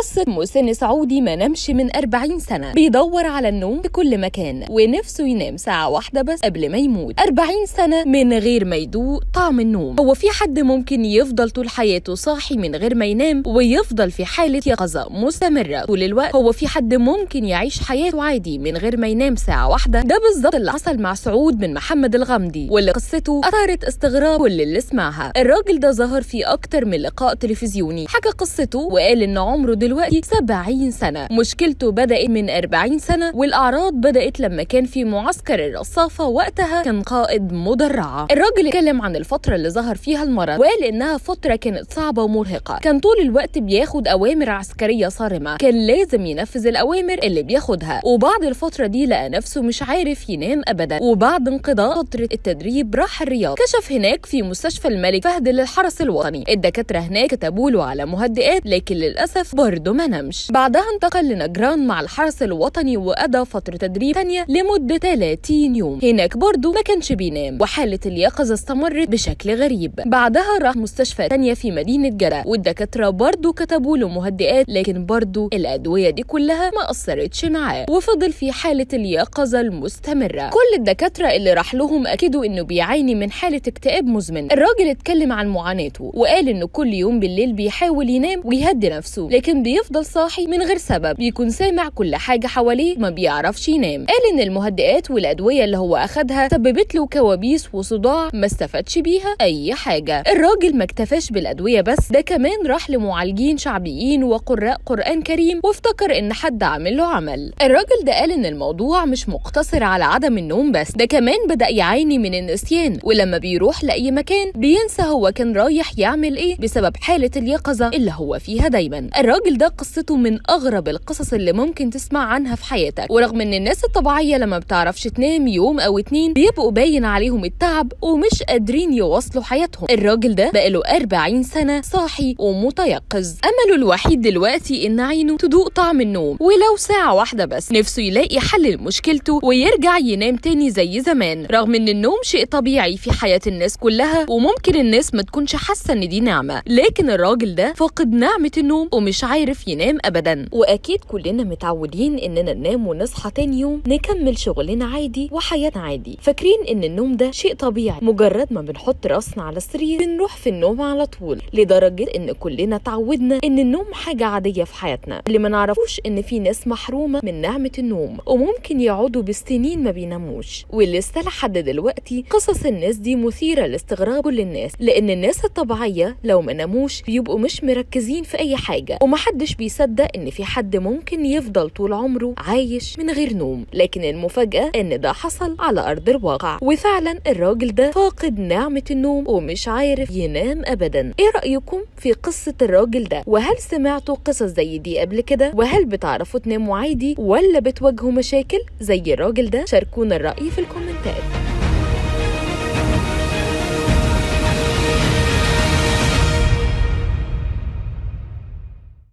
قصة مسن سعودي ما نامش من 40 سنة، بيدور على النوم في كل مكان ونفسه ينام ساعة واحدة بس قبل ما يموت. 40 سنة من غير ما يدوق طعم النوم. هو في حد ممكن يفضل طول حياته صاحي من غير ما ينام ويفضل في حالة يقظة مستمرة طول الوقت؟ هو في حد ممكن يعيش حياته عادي من غير ما ينام ساعة واحدة؟ ده بالظبط اللي حصل مع سعود بن محمد الغامدي، واللي قصته أثارت استغراب كل اللي سمعها. الراجل ده ظهر في أكتر من لقاء تلفزيوني، حكى قصته وقال إن عمره دلوقتي 70 سنة. مشكلته بدأت من 40 سنة، والأعراض بدأت لما كان في معسكر الرصافة، وقتها كان قائد مدرعة. الراجل اتكلم عن الفترة اللي ظهر فيها المرض، وقال إنها فترة كانت صعبة ومرهقة. كان طول الوقت بياخد أوامر عسكرية صارمة، كان لازم ينفذ الأوامر اللي بياخدها. وبعد الفترة دي لقى نفسه مش عارف ينام أبدا، وبعد انقضاء فترة التدريب راح الرياض. كشف هناك في مستشفى الملك فهد للحرس الوطني. الدكاترة هناك كتبوا له على مهدئات، لكن للأسف برضه ما نامش. بعدها انتقل لنجران مع الحرس الوطني، وقضى فترة تدريب تانية لمدة 30 يوم. هناك برضه ما كانش بينام، وحالة اليقظة استمرت بشكل غريب. بعدها راح مستشفى تانية في مدينة جدة، والدكاترة برضه كتبوا له مهدئات، لكن برضه الأدوية دي كلها ما أثرتش معاه، وفضل في حالة اليقظة المستمرة. كل الدكاترة اللي راح لهم أكدوا إنه بيعاني من حالة اكتئاب مزمن. الراجل اتكلم عن معاناته، وقال إنه كل يوم بالليل بيحاول ينام ويهدي نفسه، لكن بيفضل صاحي من غير سبب، بيكون سامع كل حاجة حواليه، ما بيعرفش ينام. قال إن المهدئات والأدوية اللي هو أخدها سببت له كوابيس وصداع، ما استفادش بيها أي حاجة. الراجل ما اكتفاش بالأدوية بس، ده كمان راح لمعالجين شعبيين وقراء قرآن كريم، وافتكر إن حد عامل له عمل. الراجل ده قال إن الموضوع مش مقتصر على عدم النوم بس، ده كمان بدأ يعاني من النسيان، ولما بيروح لأي مكان بينسى هو كان رايح يعمل إيه بسبب حالة اليقظة اللي هو فيها دايما. الراجل ده قصته من أغرب القصص اللي ممكن تسمع عنها في حياتك، ورغم إن الناس الطبيعية لما بتعرفش تنام يوم أو اتنين بيبقوا باين عليهم التعب ومش قادرين يواصلوا حياتهم، الراجل ده بقاله 40 سنة صاحي ومتيقظ. أمله الوحيد دلوقتي إن عينه تدوق طعم النوم ولو ساعة واحدة بس. نفسه يلاقي حل لمشكلته ويرجع ينام تاني زي زمان، رغم إن النوم شيء طبيعي في حياة الناس كلها، وممكن الناس ما تكونش حاسة إن دي نعمة، لكن الراجل ده فاقد نعمة النوم ومش عارف ينام أبدا. وأكيد كلنا متعودين إننا ننام ونصحى تاني يوم نكمل شغلنا عادي وحياتنا عادي، فاكرين إن النوم ده شيء طبيعي، مجرد ما بنحط راسنا على السرير بنروح في النوم على طول، لدرجة إن كلنا تعودنا إن النوم حاجة عادية في حياتنا. اللي ما نعرفوش إن في ناس محرومة من نعمة النوم وممكن يقعدوا بالسنين ما بيناموش، ولسه لحد دلوقتي قصص الناس دي مثيرة لاستغراب كل الناس، لأن الناس الطبيعية لو ما ناموش بيبقوا مش مركزين في أي حاجة، ومحدش بيصدق إن في حد ممكن يفضل طول عمره عايش من غير نوم. لكن المفاجأة إن ده حصل على أرض الواقع، وفعلا الراجل ده فاقد نعمة النوم ومش عارف ينام أبدا. إيه رأيكم في قصة الراجل ده؟ وهل سمعتوا قصص زي دي قبل كده؟ وهل بتعرفوا تناموا عادي ولا بتواجهوا مشاكل زي الراجل ده؟ شاركونا الرأي في الكومنتات.